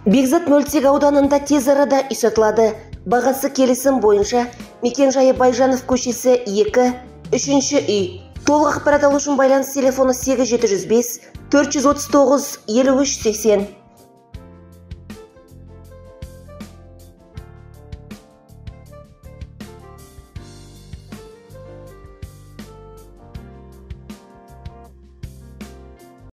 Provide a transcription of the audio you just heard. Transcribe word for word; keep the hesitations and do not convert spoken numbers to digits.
Бекзат мөлтек ауданында тез арада үй сатылады. Бағасы келісім бойынша мекен-жайы Байжанов көшесі екі, үшінші үй. Толық ақпарат алу үшін байланыс телефоны сегіз жеті жүз бес төрт жүз отыз тоғыз елу үш сексен.